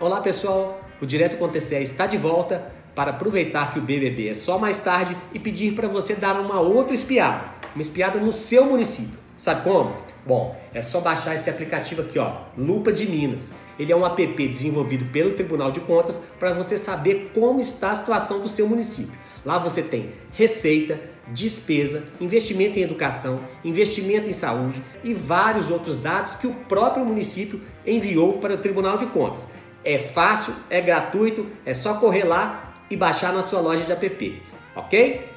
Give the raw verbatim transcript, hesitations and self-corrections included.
Olá pessoal, o Direto com T C E está de volta para aproveitar que o B B B é só mais tarde e pedir para você dar uma outra espiada, uma espiada no seu município. Sabe como? Bom, é só baixar esse aplicativo aqui, ó, Lupa de Minas. Ele é um app desenvolvido pelo Tribunal de Contas para você saber como está a situação do seu município. Lá você tem receita, despesa, investimento em educação, investimento em saúde e vários outros dados que o próprio município enviou para o Tribunal de Contas. É fácil, é gratuito, é só correr lá e baixar na sua loja de app, ok?